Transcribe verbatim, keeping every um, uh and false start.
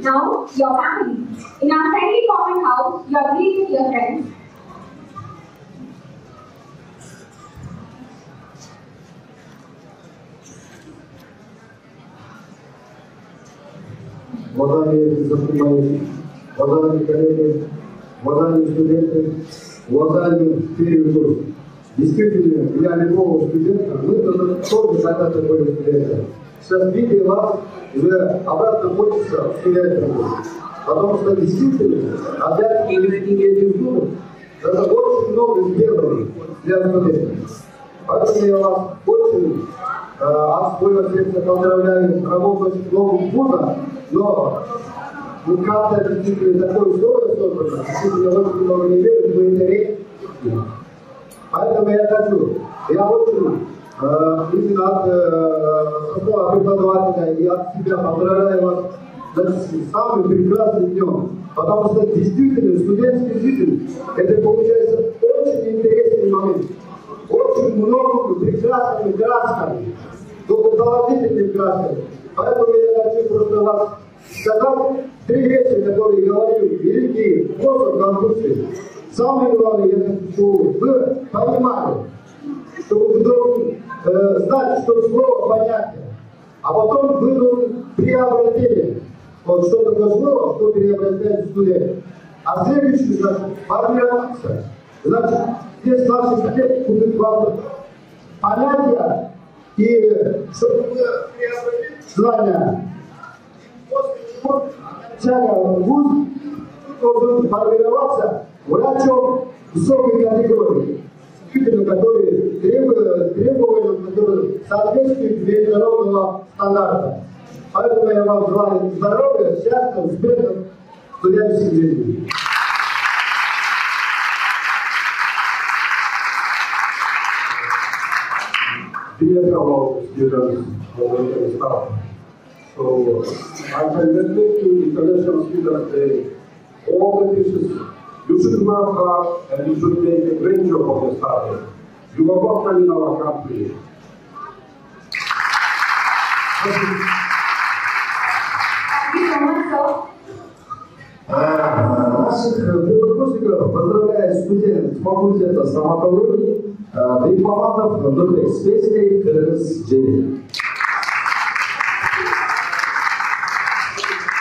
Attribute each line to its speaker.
Speaker 1: Now, your family. In our friendly common house, you are greeted with your friends.
Speaker 2: Уважаемые знакомые, уважаемые коллеги, уважаемые студенты, уважаемые первый курс. Действительно, для любого студента, мы тоже когда-то были студентами. Сейчас, видя вас, уже обратно хочется студентам. Потому что действительно, опять и этих зубов, это очень много сделано для студентов. Поэтому я вас очень э, от своего сердца поздравляю, работать в новом вуза, но ну, как-то действительно такое условие создано, действительно очень много не верю, что это речь. Поэтому я хочу, я очень э, именно от э, состава преподавателя и от себя поздравляю вас с самым прекрасным днем. Потому что действительно студентский жизнь, это получается очень интересный момент. Очень много прекрасными красками, только положительными красками. Поэтому я хочу просто вас сказать три вещи, которые говорили великие профессор Конфуций. Самое главное, я хочу, чтобы вы понимали, чтобы вы должны э, знать, что слово понятие, а потом вы должны приобретение. Вот что такое слово, что приобретает студент. А следующий, значит, формироваться. Значит, здесь наши студенты будут вам понятия и чтобы вы приобрели знания. После чего всякий вуз должен формироваться врачом высокой категории, которые требуют, требованиям, которые соответствуют международного стандарта. Поэтому я вам желаю здоровья, счастья, успехов в студенческой жизни.
Speaker 3: Dear fellow students of the staff, so I congratulate you International Students Day. All the teachers, you should work hard and you should make a great job of your study. You are welcome in our country.
Speaker 1: Thank you so much, sir.
Speaker 2: Наших первокурсников поздравляет студент факультета стоматологии Бекмаматов Нурбек с песней «Кыргыз жери».